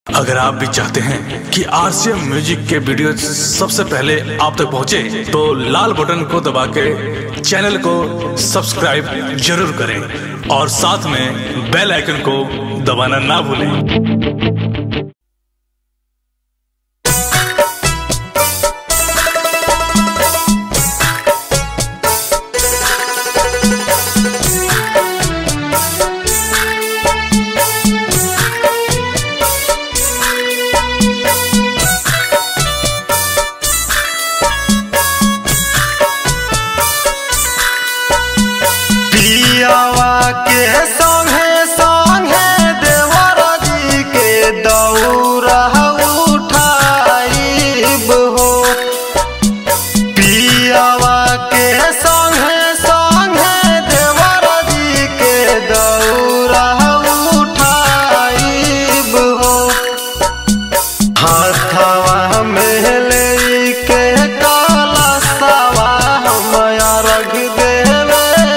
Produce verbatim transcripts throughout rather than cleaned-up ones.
अगर आप भी चाहते हैं कि आरसीएम म्यूजिक के वीडियो सबसे पहले आप तक पहुंचे, तो लाल बटन को दबा के चैनल को सब्सक्राइब जरूर करें और साथ में बेल आइकन को दबाना ना भूलें। के संगे संगे देवर जी के दौरा उठाइब हो। पियावा के संगे संगे देवर जी के दौरा उठाइब हो। हाथवा में लेके कलशवा हम अर्घ देवे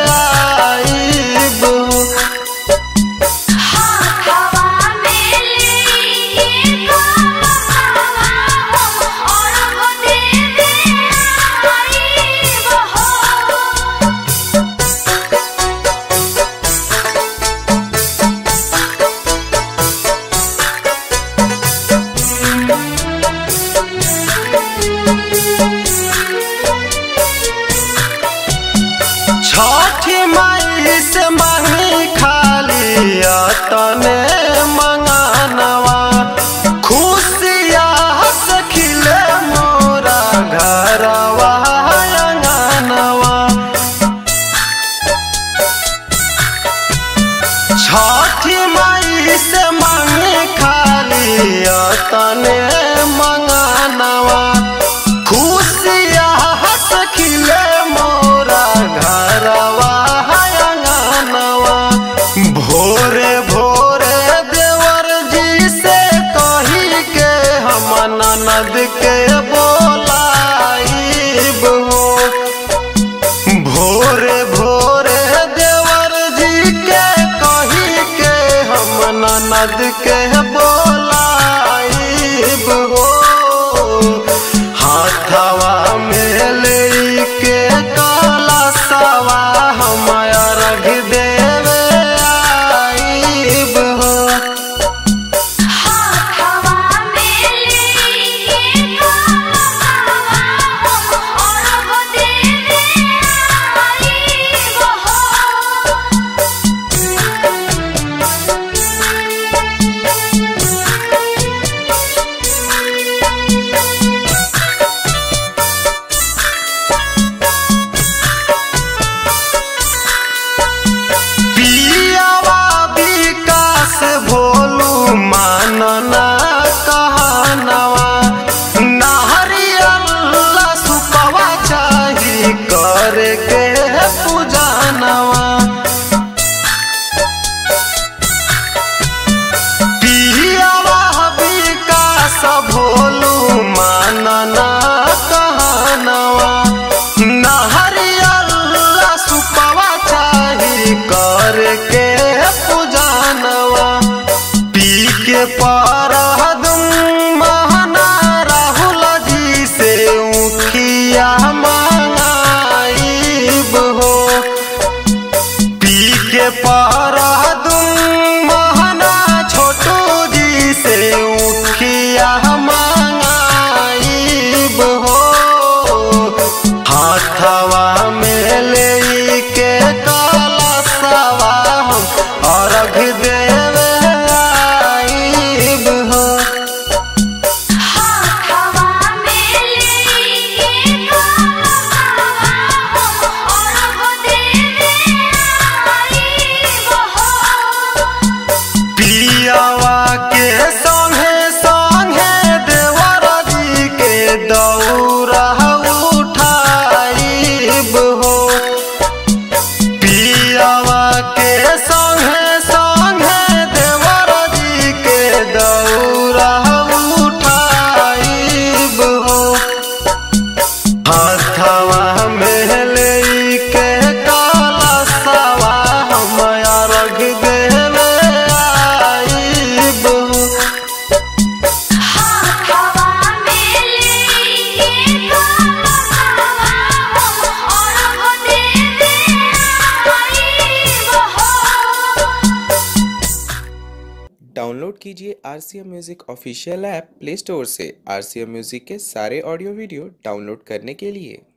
छठी माई से मांगी खाली तने मंगानवा। खुशिया हंस खिले मोरा घरवा अंगनवा। छठी माई से मांगी खाली तने मंगानवा। खुशिया हंस खिले मोरा घरवा अंगनवा। भोरे भोरे देवर जी से कही के हम ननद के बोलाइब हो। भोरे भोरे देवर जी के कही के हम ननद के बोलाइब हो। हाथवा में लेके कलशवा हम अर्घ देवे आइब हो। हाथवा में लेके कलशवा हम अर्घ देवे आइब हो। भोलू मानना कहनवा। नारियल सुपवा चाही करे के पूजनवा। पियावा विकास भोलू मानना कहनवा। नारियल सुपवा चाही करे के पूजनवा। पी के परहदुम महना राहुल जी से उखिया मंगाइब हो। पी के परहदुम महना छोटू जी से उखिया मंगाइब हो। हाथवा में लेके कलशवा हम अर्घ देवे आइब हो। डाउनलोड कीजिए R C M music official app Play Store से आर सी एम म्यूजिक के सारे ऑडियो वीडियो डाउनलोड करने के लिए।